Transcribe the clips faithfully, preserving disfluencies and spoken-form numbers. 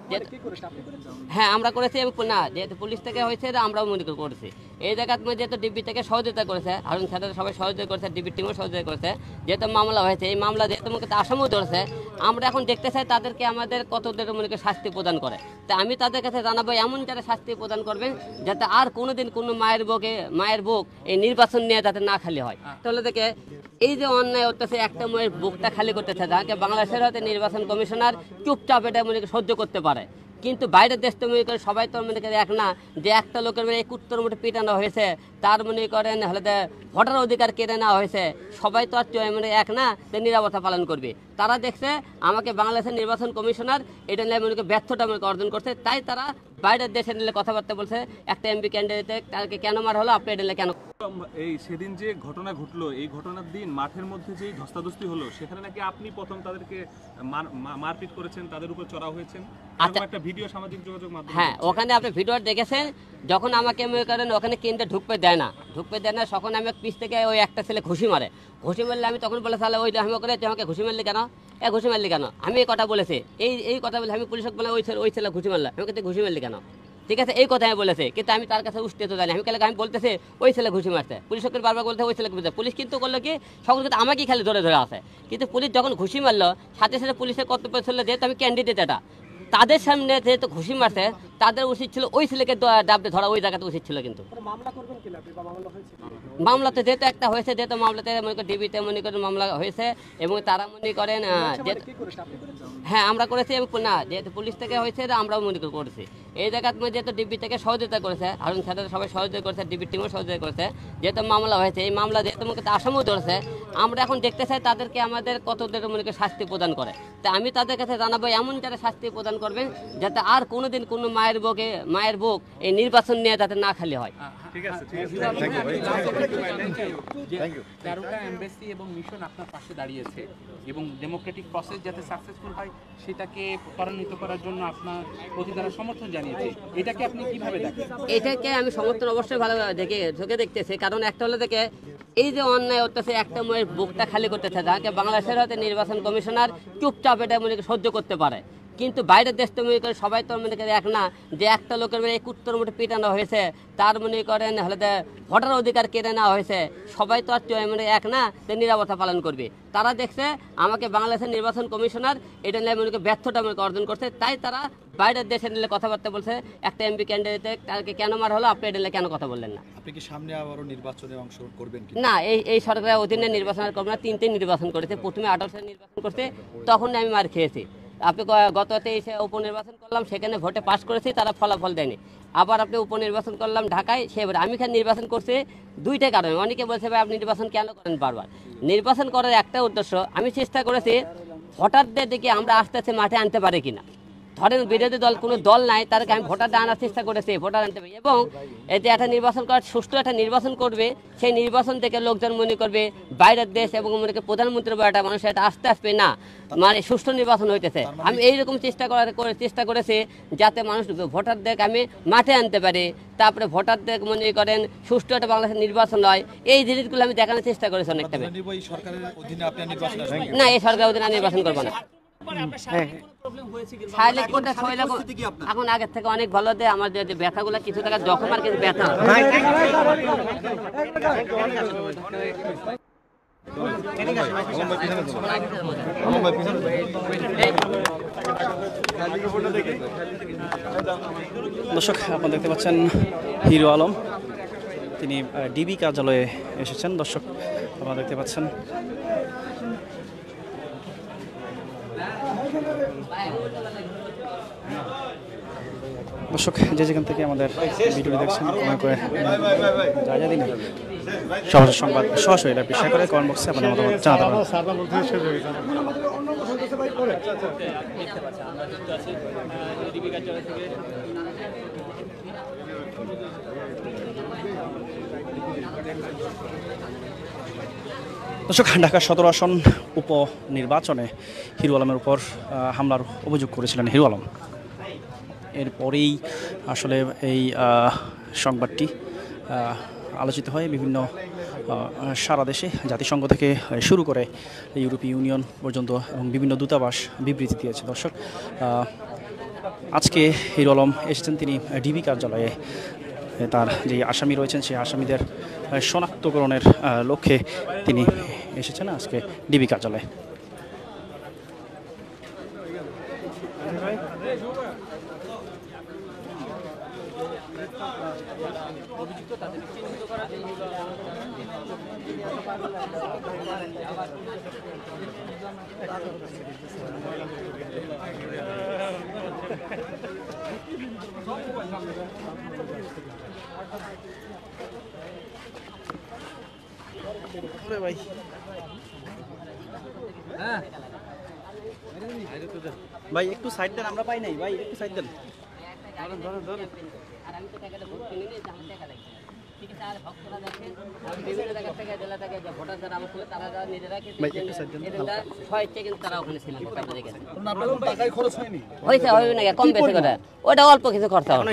হ্যাঁ আমরা করেছি, না যেহেতু পুলিশ থেকে হয়েছে আমরাও মনে করেছি। এই জায়গার মধ্যে যেহেতু ডিবি থেকে সহযোগিতা করেছে, হারুন স্যারের সবাই সহযোগিতা করেছে, ডিবির টিমও সহযোগিতা করেছে, যেহেতু মামলা হয়েছে, এই মামলা যেহেতু মুখে আসামিও ধরেছে, আমরা এখন দেখতে চাই তাদেরকে আমাদের কতদের মনে শাস্তি প্রদান করে। তা আমি তাদের কাছে জানাবো এমন যারা শাস্তি প্রদান করবেন যাতে আর কোনোদিন কোনো মায়ের বুকে মায়ের বুক এই নির্বাচন নিয়ে যাতে না খালি হয়। তাহলে দেখে এই যে অন্যায় হচ্ছে, একটা মেয়ের বুকটা খালি করতেছে, যাকে বাংলাদেশের হয়তো নির্বাচন কমিশনার চুপচাপ এটা মনে সহ্য করতে পারে, কিন্তু বাইরের দেশ তো মনে করে সবাই তো মনে করে এক না, যে একটা লোকের মানে একুত্তর মোটে পিটানো হয়েছে, তার মনে করেন হলে ভোটার অধিকার কেড়ে নেওয়া হয়েছে, সবাই তো আর মানে এক না যে নিরাপত্তা পালন করবে। তারা দেখছে আমাকে বাংলাদেশের নির্বাচন কমিশনার এটা নিয়ে মনে ব্যর্থতা মনে অর্জন করছে, তাই তারা বাইরের দেশে নিলে কথাবার্তা বলছে। একটা এমপি ক্যান্ডিডেটে তাকে কেন মার হলো, আপনি এটা কেন? এই সেদিন যে ঘটনা ঘটলো, এই ঘটনার দিন মাঠের মধ্যে যে ধস্তাধস্তি হলো, সেখানে নাকি আপনি প্রথম তাদেরকে মারপিট করেছেন, তাদের উপর চড়া হয়েছেন। আচ্ছা, একটা ভিডিও সামাজিক যোগাযোগ মাধ্যমে, হ্যাঁ ওখানে আপনি ভিডিও দেখেছেন, যখন আমাকে মনে করেন ওখানে কেন্দ্রে ঢুকতে দেয় না ঢুকতে দেয় না তখন আমি পিছ থেকে ওই একটা ছেলে ঘুষি মারে, ঘুষি মারলে আমি তখন বলে তাহলে ওই আমি করে আমাকে ঘুষি মারলি কেন, এ ঘুষি মারলি কেন, আমি এই কথা বলেছি, এই এই কথা বলে আমি পুলিশকে বলে ওই ছেলে ওই ছেলে ঘুষি মারলাম, আমি কিন্তু ঘুষি মারলি কেন, ঠিক আছে এই কথা আমি বলেছে, কিন্তু আমি তার কাছে উঠতে তো জানি, আমি কালে আমি বলতেছে ওই ছেলে ঘুষি মারছে, পুলিশকে বারবার বলতে ওই ছেলে ঘুষি, পুলিশ কিন্তু করলো কি সকল কিন্তু আমাকেই খালি ধরে ধরে আসে, কিন্তু পুলিশ যখন ঘুষি মারলো সাথে সাথে পুলিশের কর্তব্য ছিল যেহেতু আমি ক্যান্ডিডেট, এটা তাদের সামনে যেহেতু ঘুষি মারছে তাদের উচিত ছিল ওই ছেলেকে ডাবতে ধরা, ওই জায়গাতে উচিত ছিল। কিন্তু মামলাতে যেহেতু একটা হয়েছে, যেহেতু মামলাতে মনে করেন ডিবিতে মনে করেন মামলা হয়েছে এবং তারা মনে করেন হ্যাঁ আমরা করেছি, না যেহেতু পুলিশ থেকে হয়েছে আমরাও মনে করেছি। এই জায়গার মধ্যে যেহেতু ডিবি থেকে সহযোগিতা করেছে, হারুন স্যারের সবাই সহযোগিতা করেছে, ডিবির টিমও সহযোগিতা করেছে, যেহেতু মামলা হয়েছে, এই মামলা যেহেতু মুখে আসামিও ধরেছে, আমরা এখন দেখতে চাই তাদেরকে আমাদের কতদের মনে শাস্তি প্রদান করে। তা আমি তাদের কাছে জানাবো এমন যারা শাস্তি প্রদান করবেন যাতে আর কোনোদিন কোনো মায়ের বুকে মায়ের বুক এই নির্বাচন নিয়ে যাতে না খালি হয়। ঠিক আছে, ঠিক আছে, থ্যাংক ইউ। তেরোটা এমবাসি এবং মিশন আপনার পাশে দাঁড়িয়েছে এবং ডেমোক্রেটিক প্রসেস যাতে সাকসেসফুল হয় সেটাকে ত্বরান্বিত করার জন্য আপনার প্রতি তারা সমর্থন জানিয়েছে, এটাকে আপনি কিভাবে দেখেন? এটাকে আমি সমর্থন অবশ্যই ভালো দেখে চোখে দেখতেছি, কারণ একটা হলো দেখে এই যে অন্যায় হচ্ছে, একটা মেয়ের বুকটা খালি করতেছে, যাকে বাংলাদেশের হয়তো নির্বাচন কমিশনার চুপচাপ এটা মনে সহ্য করতে পারে, কিন্তু বাইরের দেশ তো মনে করে সবাই তো মনে করে এক না, যে একটা লোকের মানে একুত্তর মোটে পিটানো হয়েছে, তার মনে করেন হলে ভোটার অধিকার কেড়ে নেওয়া হয়েছে, সবাই তো আর মানে এক না যে নিরাপত্তা পালন করবে। তারা দেখছে আমাকে বাংলাদেশের নির্বাচন কমিশনার এটা নিয়ে মনে ব্যর্থতা মনে অর্জন করছে, তাই তারা বাইরের দেশে নিলে কথাবার্তা বলছে। একটা এমপি ক্যান্ডিডেটে তাকে কেন মার হলো, আপনি এটা কেন কথা বললেন না? আপনি কি সামনে আবারও নির্বাচনে অংশগ্রহণ করবেন? না, এই এই সরকারের অধীনে নির্বাচন করবো না। তিনটে নির্বাচন করেছে, প্রথমে আঠারো সালে নির্বাচন করছে, তখন আমি মার খেয়েছি। আপনি গত তেইশে উপনির্বাচন করলাম, সেখানে ভোটে পাস করেছি, তারা ফলাফল দেয়নি। আবার আপনি উপনির্বাচন করলাম ঢাকায়, সেবার আমি এখানে নির্বাচন করছি দুইটা কারণে। অনেকে বলছে ভাই আপনি নির্বাচন কেন করেন বারবার? নির্বাচন করার একটা উদ্দেশ্য, আমি চেষ্টা করেছি ভোটারদের দিকে আমরা আস্তে আস্তে মাঠে আনতে পারি কিনা। ধরেন বিরোধী দল কোনো দল নাই, তাদেরকে আমি ভোটারটা আনার চেষ্টা করেছি, ভোটার আনতে পারি, এবং এতে একটা নির্বাচন করার সুষ্ঠু একটা নির্বাচন করবে, সেই নির্বাচন থেকে লোকজন মনে করবে বাইরের দেশ এবং মনে করে প্রধানমন্ত্রী বা একটা মানুষ এটা আস্তে আসবে না, মানে সুষ্ঠু নির্বাচন হইতেছে। আমি এইরকম চেষ্টা করার চেষ্টা করেছি যাতে মানুষ ভোটারদেরকে আমি মাঠে আনতে পারি, তারপরে ভোটারদের মনে করেন সুষ্ঠু একটা বাংলাদেশের নির্বাচন হয়, এই জিনিসগুলো আমি দেখানোর চেষ্টা করেছি অনেকটা। না, এই সরকারের অধীনে নির্বাচন করবো না। এখন আগের থেকে অনেক ভালো দেয়, আমার যে ব্যথাগুলো কিছু টাকা জখম আর কিছু ব্যথা। দর্শক আপনারা দেখতে পাচ্ছেন হিরো আলম, তিনি ডিবি কার্যালয়ে এসেছেন। দর্শক আপনারা দেখতে পাচ্ছেন দর্শক যে যেখান থেকে আমাদের ভিডিওটি দেখছেন করে যা যা দিন সহজ সংবাদ সরাসরি এটা বিষয় করে কমেন্ট বক্সে আপনাদের মতামত জানাতে পারেন। দর্শক, ঢাকা সদর আসন উপনির্বাচনে হিরো আলমের উপর হামলার অভিযোগ করেছিলেন হিরো আলম। এরপরেই আসলে এই সংবাদটি আলোচিত হয় বিভিন্ন সারা দেশে, জাতিসংঘ থেকে শুরু করে ইউরোপীয় ইউনিয়ন পর্যন্ত এবং বিভিন্ন দূতাবাস বিবৃতি দিয়েছে। দর্শক, আজকে হিরো আলম এসেছেন তিনি ডিবি কার্যালয়ে তার যে আসামি রয়েছেন সেই আসামিদের শনাক্তকরণের লক্ষ্যে তিনি এসেছেন আজকে ডিবি কার্যালয়ে। ভাই ভাই একটু সাইড দেন, আমরা পাই নাই ভাই, একটু সাইড দেন। ধরেন ধরেন ধরেন আর আমি তো টাকাটা ভোট কিনে নিই, আমার টাকা লাগছে ঠিক আছে। আর ভক্তরা দেখেন বিভিন্ন জায়গা থেকে জেলা থেকে যে ভোটার যারা আমার ছিল তারা যারা নিজেরা ছয় ইচ্ছে কিন্তু তারা ওখানে ছিলেন। হয়েছে হবে না কম বেশি কথা, ওটা অল্প কিছু খরচা হবে।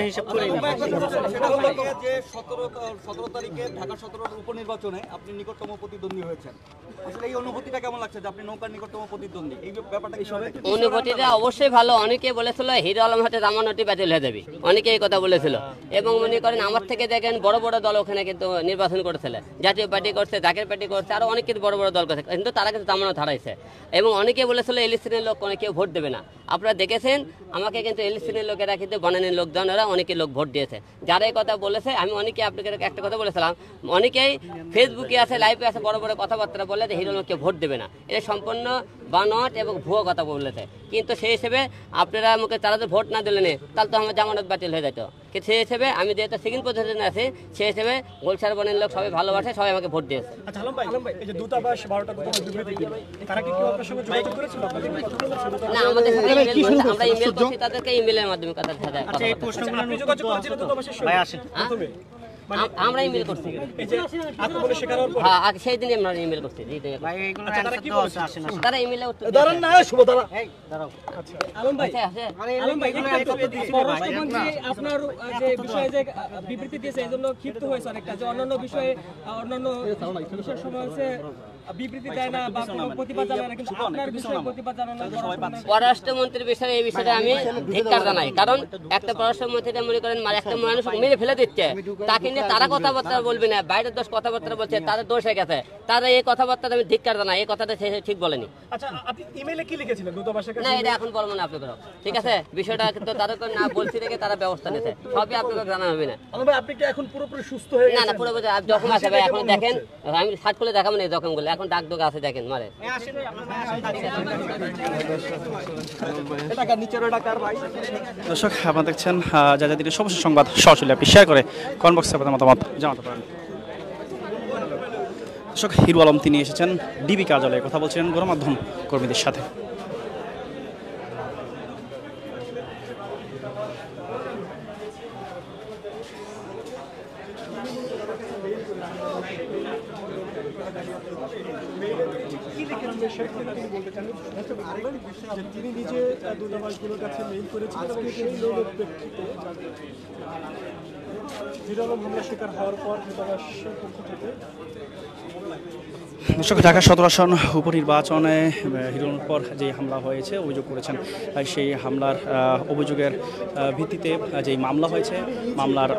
সতেরো তারিখে ঢাকা সতেরোর উপনির্বাচনে আপনি নিকটতম প্রতিদ্বন্দ্বী হয়েছেন, আসলে এই অনুভূতিটা কেমন লাগছে যে আপনি নৌকার নিকটতম প্রতিদ্বন্দ্বী? এই ব্যাপারটা কি সবাই অনুভূতিটা অবশ্যই ভালো। অনেকে বলেছিল হিরো আলম হাতে জামানটি বাতিল হয়ে যাবে, অনেকে এই কথা বলেছিল। এবং মনে করেন আমার থেকে দেখেন বড় বড় দল ওখানে কিন্তু নির্বাচন করেছিল, জাতীয় পার্টি করছে, জাকের পার্টি করছে, আরো অনেক কিছু বড় বড় দল করছে, কিন্তু তারা কিন্তু জামানত হারাইছে। এবং অনেকে বলেছিল এলিস্ট্রিনের লোক কোনো কেউ ভোট দেবে না। আপনারা দেখেছেন আমাকে কিন্তু এলিস্ট্রিনের লোকেরা কিন্তু বানানের লোকজনেরা অনেকে লোক ভোট দিয়েছে। যারা এই কথা বলেছে আমি অনেকে আপনাকে একটা কথা বলেছিলাম, অনেকেই ফেসবুকে আছে, লাইভে আছে, বড় বড় কথাবার্তা বলে যে হিরো আলমকে ভোট দেবে না, এটা সম্পূর্ণ বানোয়াট এবং ভুয়ো কথা বলেছে। কিন্তু সেই হিসেবে আপনারা আমাকে তারা তো ভোট না দিলেন তাহলে তো আমার জামানত বাতিল হয়ে যেত। কিন্তু সেই হিসেবে আমি যেহেতু সেকেন্ড পজিশনে আছি সেই হিসেবে গোলসার বনের লোক সবাই ভালোবাসে, সবাই আমাকে ভোট দিয়েছে। আচ্ছা আলম ভাই, এই যে দূতাবাস বারোটা দূতাবাস বিবৃতি দিল, তারা কি কেউ আপনার সঙ্গে যোগাযোগ করেছিল? না, আমাদের সাথে ইমেল করছে, আমরা ইমেল করছি তাদেরকে, ইমেলের মাধ্যমে কথা কথা আচ্ছা, এই প্রশ্নগুলো আপনি যোগাযোগ করেছিলেন দূতাবাসের সঙ্গে? ভাই আসেন প্রথমে আম- আমরা ইমেল করছি, এই যে আত্মবলে শেখার পর হ্যাঁ আগে সেই দিনই আমরা ইমেল করছি। জি, জি। আচ্ছা, তারা কি বলেছে? তারা ইমেলে উত্তর দাঁড়ান না, শুভ দাঁড়া। আচ্ছা আলম ভাই, আছে, আছে। আলম ভাই পররাষ্ট্রমন্ত্রী আপনার যে বিষয়ে যে বিবৃতি দিয়েছে এই জন্য ক্ষিপ্ত হয়েছে অনেকটা, যে অন্যান্য বিষয়ে অন্যান্য বিষয়ের সময় হচ্ছে বিবৃতি দেয় না বা কোনো প্রতিবাদ জানায় না, কিন্তু আপনার বিষয়ে প্রতিবাদ জানানো পররাষ্ট্রমন্ত্রীর বিষয়ে এই বিষয়টা আমি ধিক্কার জানাই। কারণ একটা পররাষ্ট্রমন্ত্রীটা মনে করেন মানে একটা মানুষ মেরে ফেলে দিচ্ছে, তাকে নিয়ে তারা কথাবার্তা বলবে না, বাইরের দোষ কথাবার্তা বলছে, তাদের দোষ হয়ে গেছে, তারা এই কথাবার্তা আমি ধিক্কার জানাই, এই কথাটা সে ঠিক বলেনি। আচ্ছা, আপনি ইমেইলে কি লিখেছিলেন দূতাবাসের কাছে? না, এটা এখন বলবো না আপনাদের, ঠিক আছে? বিষয়টা কিন্তু তাদেরকে না বলছি দেখে তারা ব্যবস্থা নিতে, সবই আপনাদের জানা হবে না। আলম ভাই, আপনি কি এখন পুরোপুরি সুস্থ হয়ে না গেছেন? না, পুরো বোঝা যখন আছে ভাই, এখন দেখেন আমি সার্চ করে দেখাবো না যখন বলে, এখন ডাক ডোক আছে দেখেন মারে। দর্শক আপনারা দেখছেন যা যা দিনের সর্বশেষ সংবাদ সরাসরি আপনি শেয়ার করে কমেন্ট বক্সে আপনাদের মতামত জানাতে পারেন। দর্শক হিরো আলম তিনি এসেছেন ডিবি কার্যালয়ে, কথা বলছিলেন গণমাধ্যম কর্মীদের সাথে। তিনি নিজে দূতাবাসগুলোর কাছে মেইল করেছিলেন এবং সেই মেইলের প্রেক্ষিতে হিরো আলম হামলা শিকার হওয়ার পর দূতাবাসের পক্ষ থেকে দর্শক ঢাকা সদর আসন উপনির্বাচনে হিরো আলমের পর যে হামলা হয়েছে অভিযোগ করেছেন, সেই হামলার অভিযোগের ভিত্তিতে যে মামলা হয়েছে, মামলার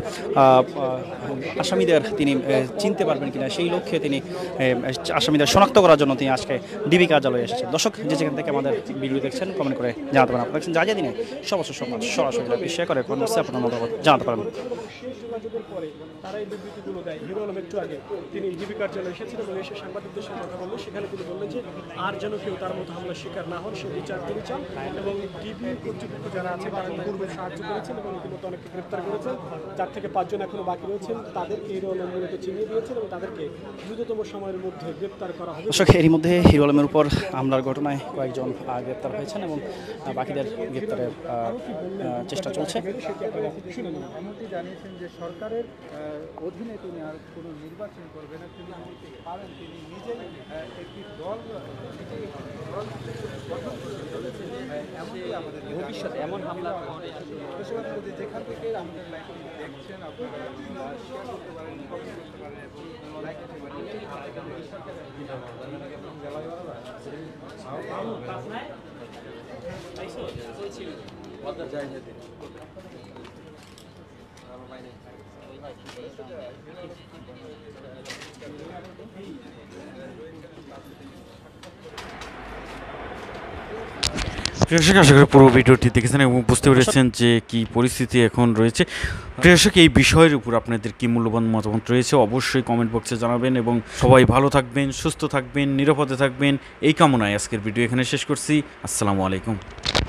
আসামিদের তিনি চিনতে পারবেন কিনা সেই লক্ষ্যে তিনি আসামিদের শনাক্ত করার জন্য তিনি আজকে ডিবি কার্যালয়ে এসেছেন। দর্শক যে যেখান থেকে আমাদের ভিডিও দেখছেন কমেন্ট করে জানাতে পারেন। আপনারা দেখছেন যা যা দিনে সর্বশেষ সংবাদ সরাসরি শেয়ার করে কমেন্টসে আপনার মতামত জানাতে পারেন। শেষ যোগাযোগের পরে তারা এই বিবৃতিগুলো দেয়। হিরো আলম একটু আগে তিনি ডিবি কার্যালয়ে এসেছিলেন এবং এসে সাংবাদিকদের সঙ্গে কথা বললেন, সেখানে তিনি বললেন যে আর যেন কেউ তার মতো হামলার শিকার না হন সে বিচার তিনি চান, এবং ডিবি কর্তৃপক্ষ যারা আছে তারা পূর্বে সাহায্য করেছেন এবং ইতিমধ্যে অনেককে গ্রেপ্তার করেছেন, যার থেকে পাঁচজন এখনো বাকি রয়েছেন, তাদেরকে হিরো আলম মূলত চিনিয়ে দিয়েছেন এবং তাদেরকে দ্রুততম সময়ের মধ্যে গ্রেপ্তার করা হবে। দর্শক এরই মধ্যে হিরো আলমের উপর হামলার ঘটনায় কয়েকজন গ্রেপ্তার হয়েছেন এবং বাকিদের গ্রেপ্তারের চেষ্টা চলছে। এমনটি জানিয়েছেন যে সরকারের অধীনে তিনি আর কোনো নির্বাচন করবেন না, তিনি যদি পারেন তিনি নিজেই একটি দল এমনকি আমাদের ভবিষ্যতে এমন হামলা যেখান থেকে আমাদের লাইফে দেখছেন আপনারা শেয়ার করতে পারেন, কমেন্ট করতে পারেন এবং লাইক করতে পারেন। প্রিয় দর্শক, আশা করি পুরো ভিডিওটি দেখেছেন এবং বুঝতে পেরেছেন যে কি পরিস্থিতি এখন রয়েছে। প্রিয় দর্শক, এই বিষয়ের উপর আপনাদের কি মূল্যবান মতামত রয়েছে অবশ্যই কমেন্ট বক্সে জানাবেন এবং সবাই ভালো থাকবেন, সুস্থ থাকবেন, নিরাপদে থাকবেন এই কামনায় আজকের ভিডিও এখানে শেষ করছি। আসসালামু আলাইকুম।